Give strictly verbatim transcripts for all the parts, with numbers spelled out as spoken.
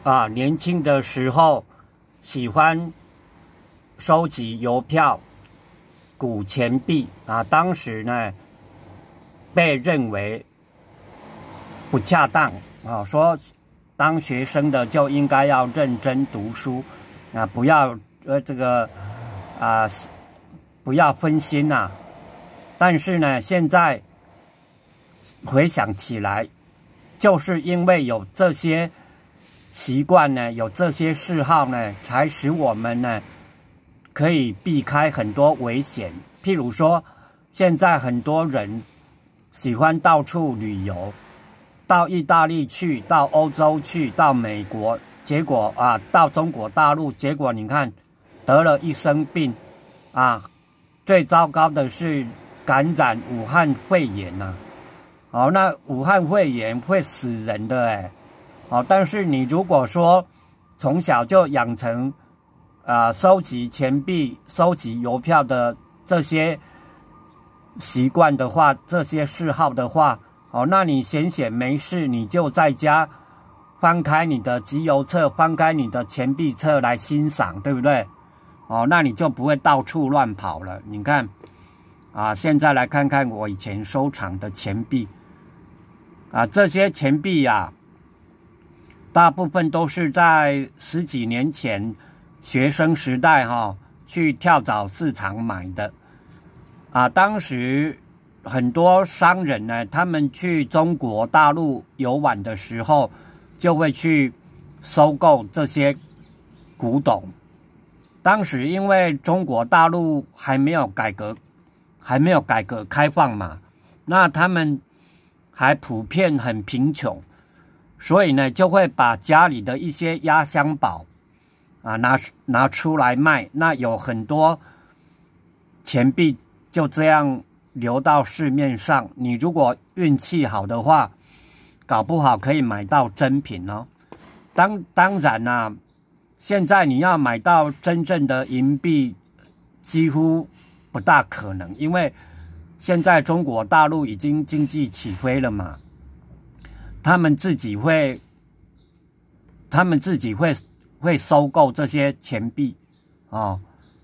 啊，年轻的时候喜欢收集邮票、古钱币啊，当时呢被认为不恰当啊，说当学生的就应该要认真读书啊，不要呃这个啊不要分心呐、啊。但是呢，现在回想起来，就是因为有这些习惯呢，有这些嗜好呢，才使我们呢可以避开很多危险。譬如说，现在很多人喜欢到处旅游，到意大利去，到欧洲去，到美国，结果啊，到中国大陆，结果你看得了一身病啊，最糟糕的是感染武汉肺炎呐、啊。哦，那武汉肺炎会死人的哎。哦，但是你如果说从小就养成啊、呃、收集钱币、收集邮票的这些习惯的话，这些嗜好的话，哦，那你闲闲没事，你就在家翻开你的集邮册，翻开你的钱币册来欣赏，对不对？哦，那你就不会到处乱跑了。你看啊，现在来看看我以前收藏的钱币啊，这些钱币啊，大部分都是在十几年前学生时代哈、哦、去跳蚤市场买的啊。当时很多商人呢，他们去中国大陆游玩的时候，就会去收购这些古董。当时因为中国大陆还没有改革，还没有改革开放嘛，那他们还普遍很贫穷。所以呢，就会把家里的一些压箱宝啊拿拿出来卖，那有很多钱币就这样流到市面上。你如果运气好的话，搞不好可以买到真品哦。当当然啦、啊，现在你要买到真正的银币，几乎不大可能，因为现在中国大陆已经经济起飞了嘛。他们自己会，他们自己会会收购这些钱币，哦，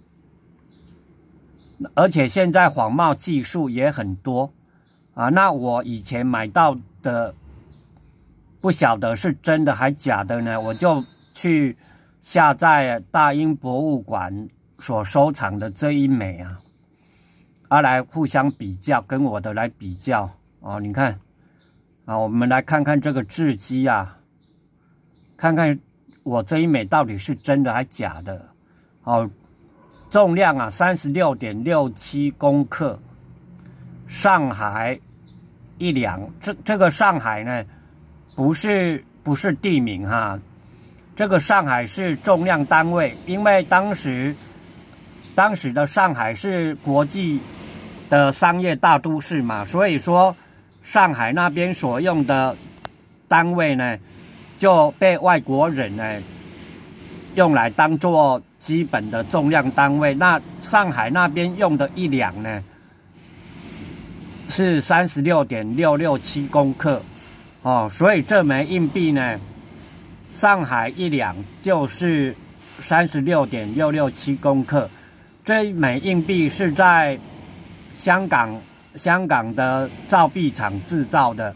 而且现在仿冒技术也很多啊。那我以前买到的，不晓得是真的还假的呢，我就去下载大英博物馆所收藏的这一枚啊，啊来互相比较，跟我的来比较哦，你看。啊，我们来看看这个字迹啊，看看我这一枚到底是真的还假的。哦，重量啊 三十六点六七公克，上海一两。这这个上海呢，不是不是地名哈，这个上海是重量单位，因为当时当时的上海是国际的商业大都市嘛，所以说。上海那边所用的单位呢，就被外国人呢用来当做基本的重量单位。那上海那边用的一两呢，是 三十六点六六七公克哦，所以这枚硬币呢，上海一两就是 三十六点六六七公克。这一枚硬币是在香港。香港的造币厂制造的，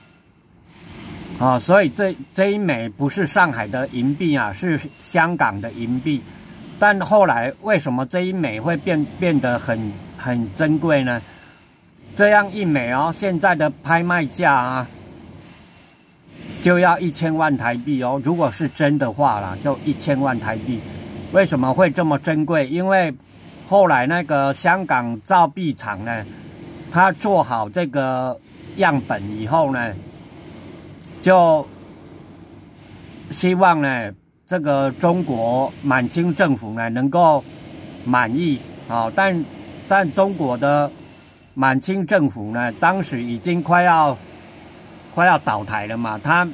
哦，所以这这一枚不是上海的银币啊，是香港的银币。但后来为什么这一枚会变变得很很珍贵呢？这样一枚哦，现在的拍卖价啊，就要一千万台币哦。如果是真的话啦，就一千万台币。为什么会这么珍贵？因为后来那个香港造币厂呢。他做好这个样本以后呢，就希望呢，这个中国满清政府呢能够满意啊、哦。但但中国的满清政府呢，当时已经快要快要倒台了嘛，他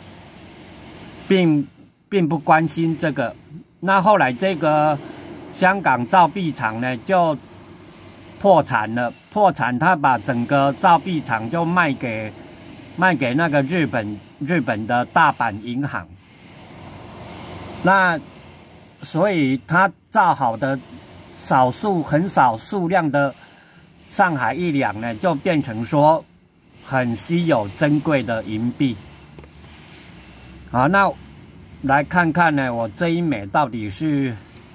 并并不关心这个。那后来这个香港造币厂呢，就破产了，破产，他把整个造币厂就卖给卖给那个日本日本的大阪银行， 那所以它造好的少数很少数量的上海一两呢，就变成说很稀有珍贵的银币。好，那来看看呢，我这一枚到底是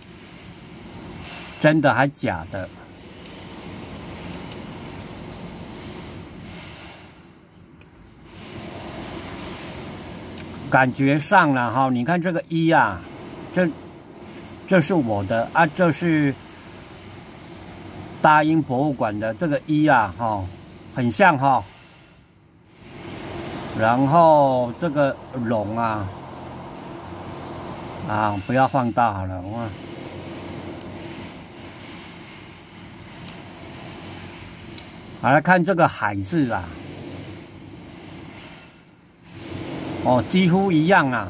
真的还假的？感觉上了哈，你看这个一啊，这这是我的啊，这是大英博物馆的这个一啊，哈，很像哈。然后这个龙啊，啊，不要放大好了，哇。好，来看这个海字啊。哦，几乎一样啊，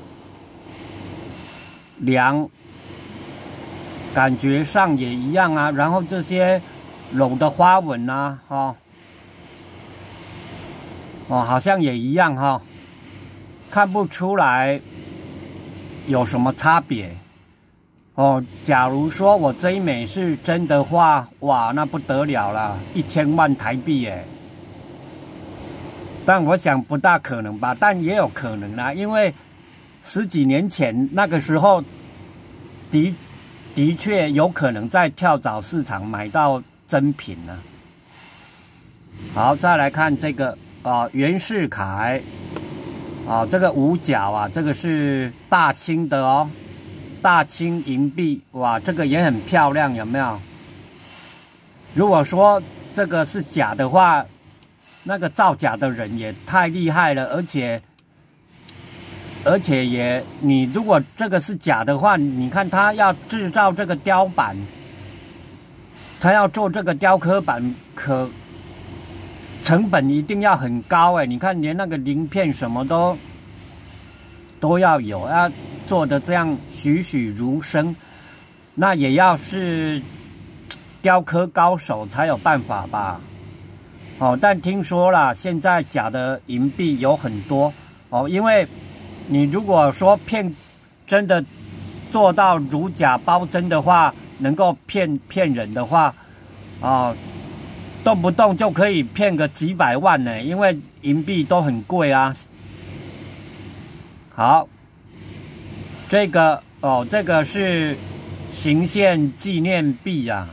梁感觉上也一样啊，然后这些龙的花纹啊，哦，哦，好像也一样哈、哦，看不出来有什么差别。哦，假如说我这一枚是真的话，哇，那不得了了，一千万台币耶！但我想不大可能吧，但也有可能啦，因为十几年前那个时候的的确有可能在跳蚤市场买到真品呢。好，再来看这个啊、呃，袁世凯啊、呃，这个五角啊，这个是大清的哦，大清银币，哇，这个也很漂亮，有没有？如果说这个是假的话，那个造假的人也太厉害了，而且，而且也，你如果这个是假的话，你看他要制造这个雕版，他要做这个雕刻版，可成本一定要很高哎！你看连那个鳞片什么都都要有，要做的这样栩栩如生，那也要是雕刻高手才有办法吧。哦，但听说啦，现在假的银币有很多哦，因为你如果说骗真的做到如假包真的话，能够骗骗人的话，哦，动不动就可以骗个几百万呢，因为银币都很贵啊。好，这个哦，这个是行宪纪念币啊。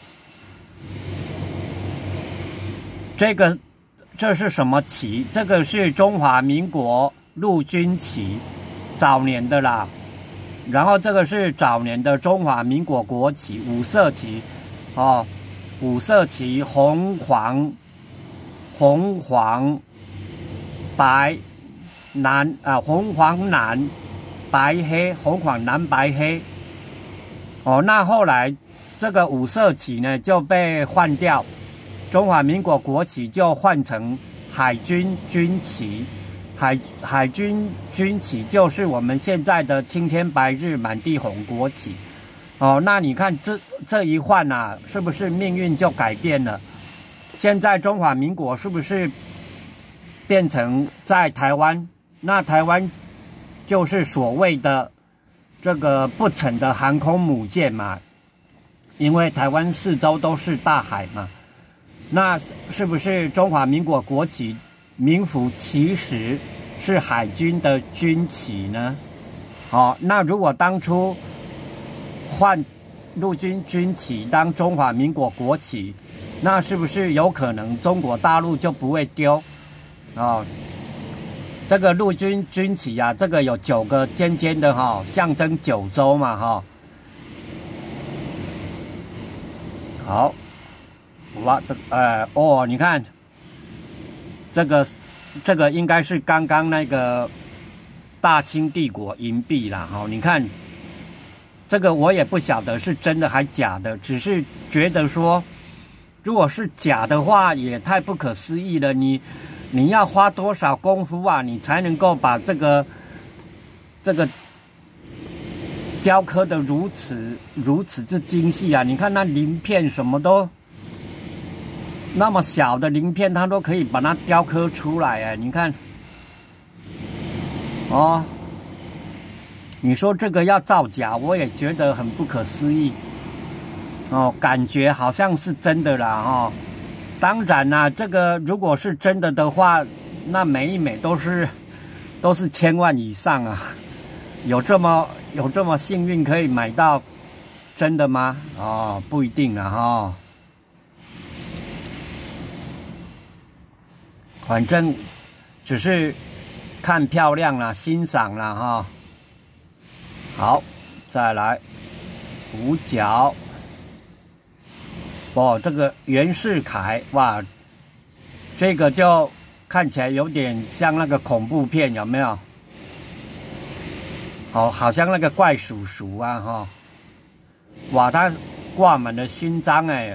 这个这是什么旗？这个是中华民国陆军旗，早年的啦。然后这个是早年的中华民国国旗，五色旗，哦，五色旗，红黄红黄白蓝啊，红黄蓝白黑，红黄蓝白黑。哦，那后来这个五色旗呢就被换掉。中华民国国旗就换成海军军旗，海海军军旗就是我们现在的青天白日满地红国旗。哦，那你看这这一换啊，是不是命运就改变了？现在中华民国是不是变成在台湾？那台湾就是所谓的这个不成的航空母舰嘛，因为台湾四周都是大海嘛。那是不是中华民国国旗名副其实是海军的军旗呢？哦，那如果当初换陆军军旗当中华民国国旗，那是不是有可能中国大陆就不会丢？哦，这个陆军军旗啊，这个有九个尖尖的哈、哦，象征九州嘛哈、哦。好。哇，这呃哦，你看，这个这个应该是刚刚那个大清帝国银币啦，哈、哦，你看，这个我也不晓得是真的还假的，只是觉得说，如果是假的话，也太不可思议了。你你要花多少功夫啊，你才能够把这个这个雕刻的如此如此之精细啊？你看那鳞片什么都。那么小的鳞片，它都可以把它雕刻出来哎！你看，哦， 你说这个要造假，我也觉得很不可思议。哦，感觉好像是真的啦，哦。当然啦，这个如果是真的的话，那每一枚都是都是千万以上啊。有这么有这么幸运可以买到真的吗？哦，不一定啦，哈、哦。反正只是看漂亮啦，欣赏啦，哈、哦。好，再来五角。哦，这个袁世凯，哇，这个就看起来有点像那个恐怖片，有没有？哦，好像那个怪叔叔啊，哈、哦，哇，他挂满了勋章哎，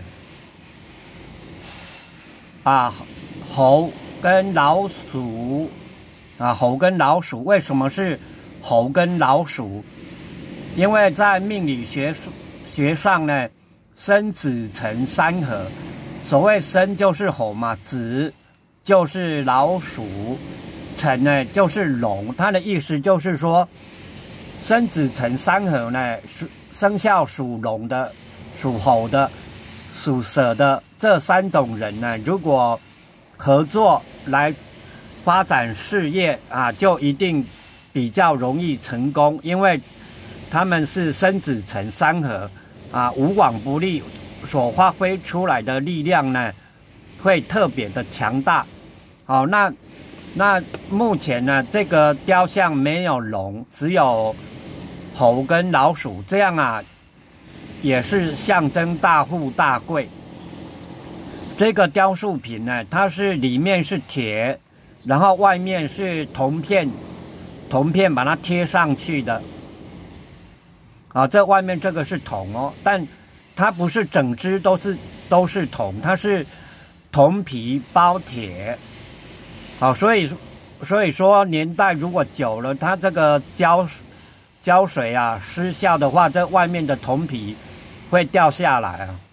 啊，猴跟老鼠，啊，猴跟老鼠，为什么是猴跟老鼠？因为在命理学学上呢。申子辰三合，所谓申就是猴嘛，子就是老鼠，辰呢就是龙。它的意思就是说，申子辰三合呢，属生肖属龙的、属猴的、属蛇的这三种人呢，如果合作来发展事业啊，就一定比较容易成功，因为他们是申子辰三合。啊，无往不利，所发挥出来的力量呢，会特别的强大。好、哦，那那目前呢，这个雕像没有龙，只有猴跟老鼠，这样啊，也是象征大富大贵。这个雕塑品呢，它是里面是铁，然后外面是铜片，铜片把它贴上去的。啊，这外面这个是铜哦，但它不是整只都是都是铜，它是铜皮包铁。好、啊，所以所以说年代如果久了，它这个胶胶水啊失效的话，这外面的铜皮会掉下来啊。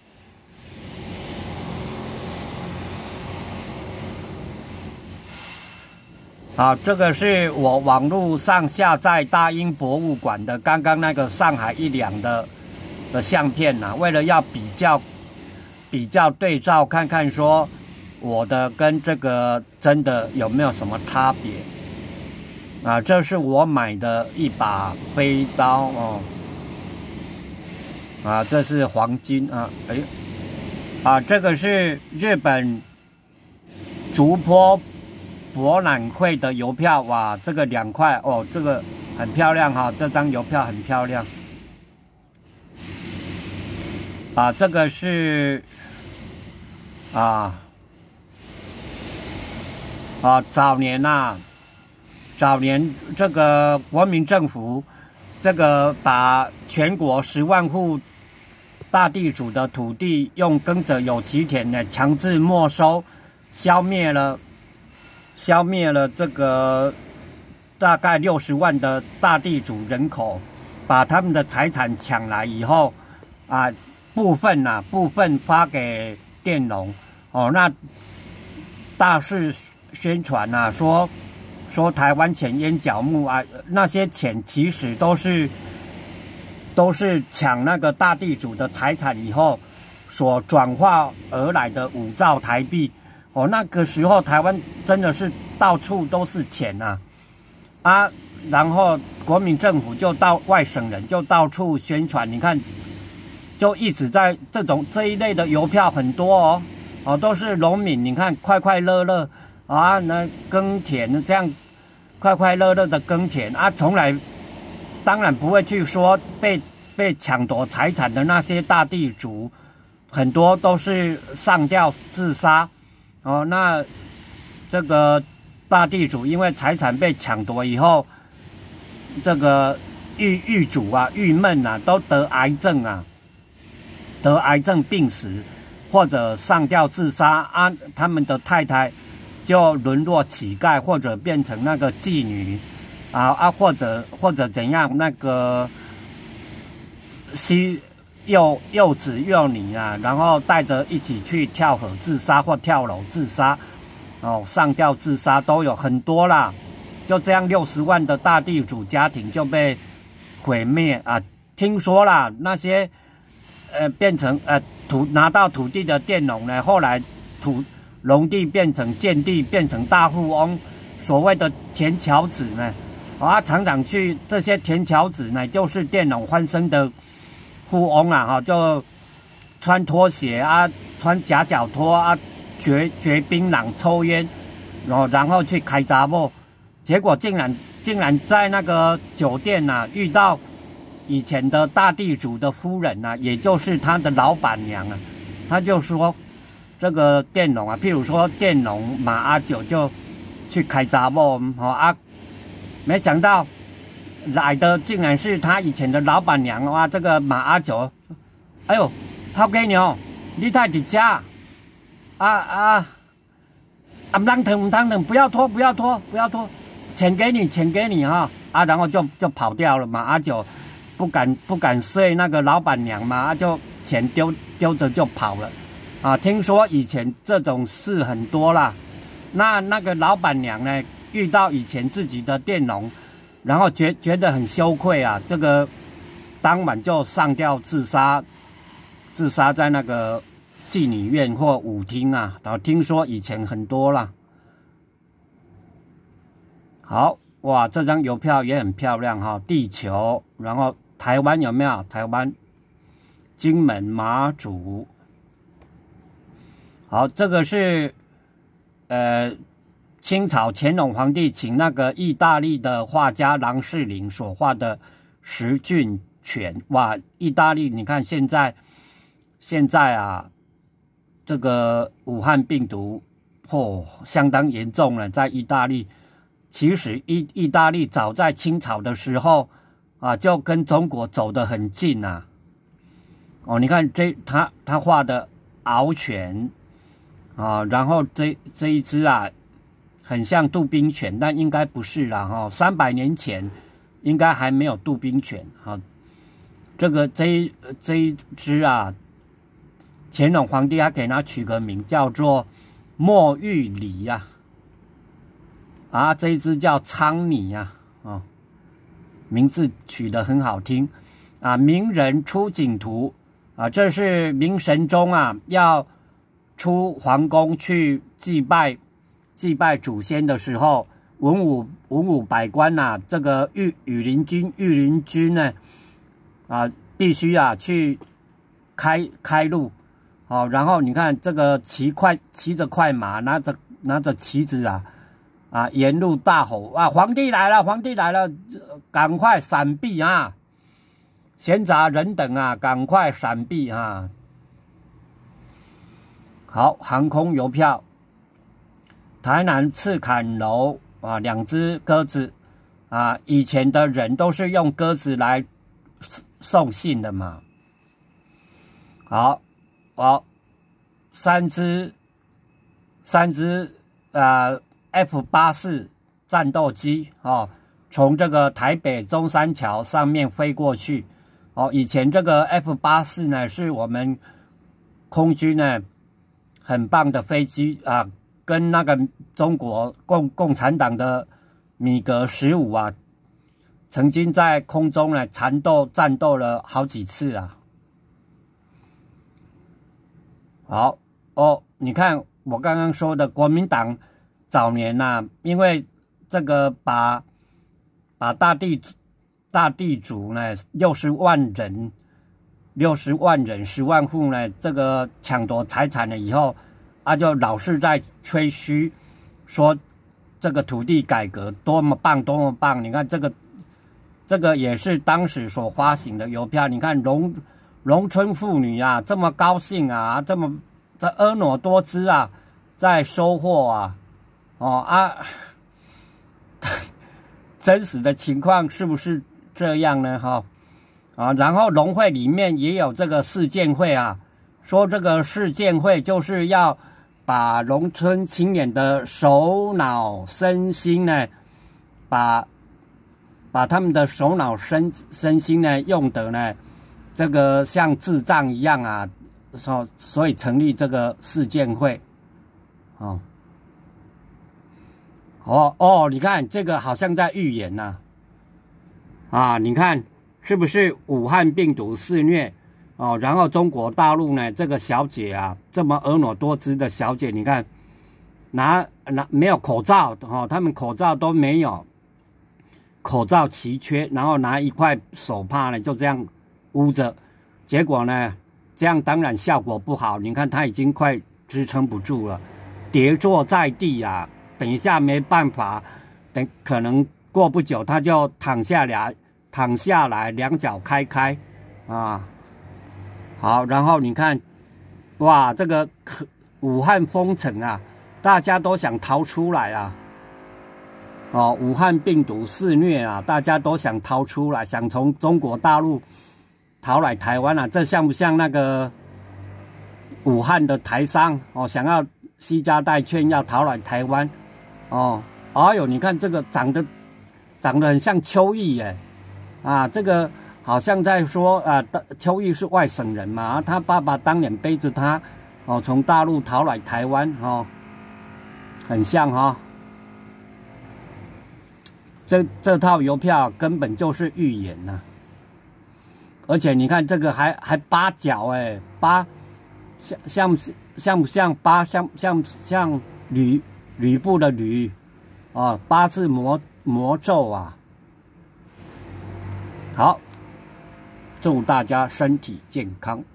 好，这个是我网络上下载大英博物馆的刚刚那个上海一两的的相片呐、啊，为了要比较比较对照看看说我的跟这个真的有没有什么差别啊？这是我买的一把飞刀哦，啊，这是黄金啊，哎，啊，这个是日本竹坡博览会的邮票，哇，这个两块哦，这个很漂亮哈、哦，这张邮票很漂亮。啊，这个是啊啊，早年呐、啊，早年这个国民政府这个把全国十万户大地主的土地用耕者有其田呢强制没收，消灭了。消灭了这个大概六十万的大地主人口，把他们的财产抢来以后，啊，部分呐、啊，部分发给佃农，哦，那大肆宣传呐、啊，说说台湾钱淹脚目啊，那些钱其实都是都是抢那个大地主的财产以后所转化而来的五兆台币。哦，那个时候台湾真的是到处都是钱呐、啊，啊，然后国民政府就到外省人就到处宣传，你看，就一直在这种这一类的邮票很多哦，哦，都是农民，你看快快乐乐啊，那耕田这样快快乐乐的耕田啊，从来当然不会去说被被抢夺财产的那些大地主，很多都是上吊自杀。哦，那这个大地主因为财产被抢夺以后，这个郁郁主啊、郁闷啊，都得癌症啊，得癌症病死，或者上吊自杀啊，他们的太太就沦落乞丐，或者变成那个妓女啊啊，或者或者怎样那个吸。幼幼子幼女啊，然后带着一起去跳河自杀或跳楼自杀，哦，上吊自杀都有很多啦。就这样，六十万的大地主家庭就被毁灭啊！听说啦，那些呃变成呃土拿到土地的佃农呢，后来土农地变成建地，变成大富翁，所谓的田侨子呢，啊，常常去这些田侨子呢，就是佃农翻身的富翁啦，哈，就穿拖鞋啊，穿夹脚拖啊，嚼嚼槟榔，抽烟，然后然后去开杂货，结果竟然竟然在那个酒店呐、啊、遇到以前的大地主的夫人呐、啊，也就是他的老板娘啊，他就说这个佃农啊，譬如说佃农马阿九就去开杂货，哦啊，没想到来的竟然是他以前的老板娘啊，这个马阿九，哎呦，头家娘，你太伫家。啊啊！啊，唔当疼，唔当疼，不要拖，不要拖，不要拖，钱给你，钱给你哈！啊，然后就就跑掉了嘛。阿九不敢不敢睡那个老板娘嘛，啊，就钱丢丢着就跑了。啊，听说以前这种事很多啦。那那个老板娘呢，遇到以前自己的佃农，然后觉觉得很羞愧啊，这个当晚就上吊自杀，自杀在那个妓女院或舞厅啊，然后听说以前很多啦。好哇，这张邮票也很漂亮哈，地球，然后台湾有没有？台湾金门、马祖。好，这个是呃清朝乾隆皇帝请那个意大利的画家郎世宁所画的十骏犬。哇，意大利你看现在现在啊。这个武汉病毒哦相当严重了，在意大利。其实意意大利早在清朝的时候啊，就跟中国走得很近呐、啊。哦，你看这他他画的獒犬啊，然后这这一只啊，很像杜宾犬，但应该不是啦哈。三百年前应该还没有杜宾犬啊。这个这一这一只啊。乾隆皇帝还给他取个名叫做墨玉梨呀、啊，啊，这一只叫苍尼呀、啊，哦，名字取得很好听啊。名人出景图啊，这是明神宗啊要出皇宫去祭拜祭拜祖先的时候，文武文武百官呐、啊，这个御羽林军御林军呢啊，必须啊去开开路。哦，然后你看这个骑快骑着快马，拿着拿着旗子啊，啊，沿路大吼啊，皇帝来了，皇帝来了，赶快闪避啊！闲杂人等啊，赶快闪避啊！好，航空邮票，台南赤坎楼啊，两只鸽子啊，以前的人都是用鸽子来送信的嘛。好。好，三只，三只呃 F 八十四战斗机哦，从这个台北中山桥上面飞过去哦。以前这个 F 八十四呢，是我们空军呢很棒的飞机啊，跟那个中国共共产党的米格十五啊，曾经在空中呢缠斗战斗了好几次啊。好哦，你看我刚刚说的国民党早年呐、啊，因为这个把把大地大地主呢六十万人六十万人十万户呢这个抢夺财产了以后，啊就老是在吹嘘说这个土地改革多么棒多么棒。你看这个这个也是当时所发行的邮票，你看农农村妇女啊，这么高兴啊，这么这婀娜多姿啊，在收获啊，哦啊，真实的情况是不是这样呢？哈、哦、啊，然后农会里面也有这个市建会啊，说这个市建会就是要把农村青年的首脑身心呢，把把他们的首脑身身心呢用得呢。这个像智障一样啊，所所以成立这个市建会，哦，哦哦，你看这个好像在预言呐、啊，啊，你看是不是武汉病毒肆虐哦？然后中国大陆呢，这个小姐啊，这么婀娜多姿的小姐，你看拿拿没有口罩哦，他们口罩都没有，口罩奇缺，然后拿一块手帕呢就这样捂着，结果呢，这样当然效果不好。你看她已经快支撑不住了，跌坐在地啊，等一下没办法，等可能过不久她就躺下来，躺下来两脚开开啊。好，然后你看，哇，这个武汉封城啊，大家都想逃出来啊。哦，武汉病毒肆虐啊，大家都想逃出来，想从中国大陆逃来台湾啊，这像不像那个武汉的台商哦，想要惜家带眷要逃来台湾哦？哎呦，你看这个长得长得很像邱毅耶，啊，这个好像在说啊，邱毅是外省人嘛，他爸爸当年背着他哦，从大陆逃来台湾哦，很像哈、哦。这这套邮票根本就是预言呐、啊，而且你看这个还还八角哎，八像像像不像八像像像吕吕布的吕哦，八字魔魔咒啊。好，祝大家身体健康。